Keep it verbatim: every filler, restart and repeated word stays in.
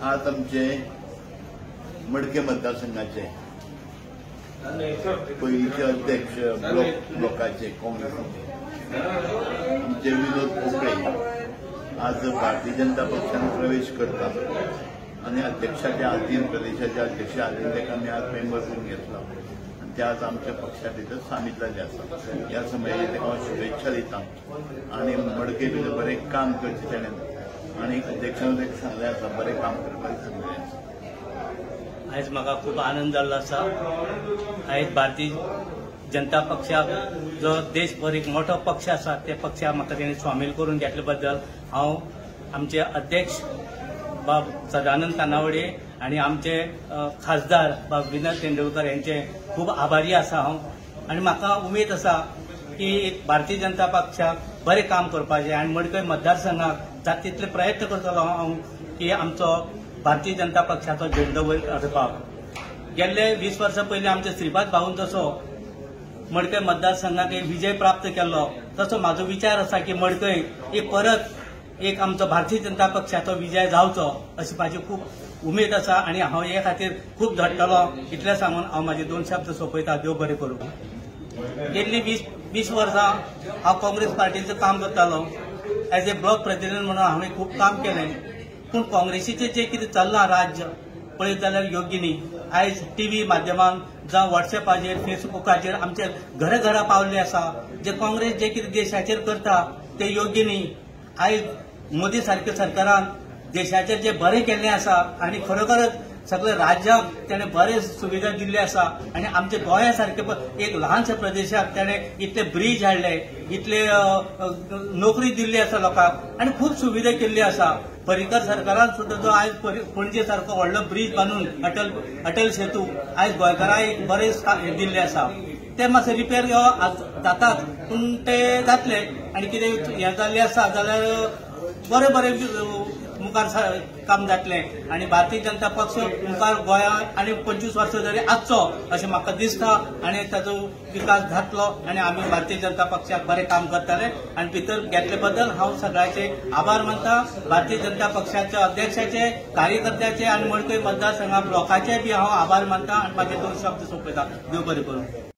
आज आमचे मडके मतदारसंघाचे पयलींचे अध्यक्ष ब्लॉक ब्लॉकाचे काँग्रेसीचे आमचे विनोद पोकळे आज भारतीय जनता पक्षान प्रवेश करता आणि अध्यक्षाच्या अधीन प्रदेशाचे अध्यक्ष आले ताका आमी आज मेंबर करून घेतला आणि ते आज आमच्या पक्षा भितर सामील जाल्ले आसा। ह्या समयाचेर ताका हांव शुभेच्छा दिता आणि मडके भितर बरें काम करचें ताणें आणि अध्यक्षान ताका सांगलें आसा बरें काम करपाक सांगलें आसा। आज म्हाका खूब आनंद जाल्लो आसा। आयज भारतीय जनता पक्षाक जो देशभर एक मोठो पक्ष आसा त्या पक्षाक म्हाका तेणें सामील करून घेतले बद्दल हांव आमचे अध्यक्ष बाब सदानंद तानावडे आणि आमचे खासदार बाब विनोद तेंडुलकर यांचे खूब आभारी आसा हांव आणि म्हाका उमेद आसा की भारतीय जनता पक्षाक बरें काम करपाचें आणि मडकय मतदारसंघाक जाता तितले प्रयत्न करतलो हांव की आमचो भारतीय जनता पक्षाचो झेंडो वयर काडपाक। गेल्ले वीस वर्सां पयलीं आमचे श्रीपाद भाऊन जसो मडकय मतदारसंघाक एक विजय प्राप्त केल्लो तसो म्हाजो विचार आसा की मडकय एक परत एक आमचो भारतीय जनता पक्षाचो विजय जावचो अशी म्हाजी खूब उमेद आसा आणि हांव हे खातीर खूब झडटलो इतलें सांगून हांव म्हाजे दोन शब्द सोंपयता। देव बरें करूं। गेल्ली वीस वीस वर्सां हांव काँग्रेस पार्टीचें काम करतालो एज ए ब्लॉक प्रेसिडेंट म्हणून हांवें खूब काम केलें पूण काँग्रेसीचें जें कितें चल्लां राज्य पळयत जाल्यार योग्य न्ही। आयज टीव्ही माध्यमांत जावं व्हॉट्सएपाचेर फेसबुकाचेर आमचे घरा घरा पावल्ले आसा जे काँग्रेस जे कितें देशाचेर करता ते योग्य न्ही। आयज मोदी सारख्या सरकारान देशाचेर जे बरें केल्लें आसा आनी खरोखरच सगळ्या राज्याक तेणें बरें सुविधा दिल्ली आसा आणि आमच्या गोंया सारख्या एक ल्हानशा प्रदेशाक तेणें इतले ब्रिज हाडले इतले नोकरी दिल्ली आसा लोकांक आणि खूब सुविधा केल्ली आसा। पर्रीकर सरकारान सुद्दां जो आयज पणजे सारको व्हडलो ब्रिज बांदून अटल अटल सेतू आयज गोंयकारांक एक बरें हें दिल्लें आसा। ते मातशें रिपेर जातात पूण ते जातले आणि कितें हें जाल्लें आसा जाल्यार बरें बरें मुखार काम जातलें आणि भारतीय जनता पक्ष मुखार गोंयांत आनी पंचवीस वर्सां जरी आसचो अशें म्हाका दिसता आणि ताचो विकास जातलो आणि आमी भारतीय जनता पक्षाक बरें काम करतले आणि भितर घेतले बद्दल हांव सगळ्यांचे आभार मानता। भारतीय जनता पक्षाच्या अध्यक्षाचे कार्यकर्त्याचे आणि मडकय मतदारसंघा ब्लॉकाचे बी हांव आभार मानता आणि म्हाजे दोन शब्द सोंपयता। देव बरें करूं।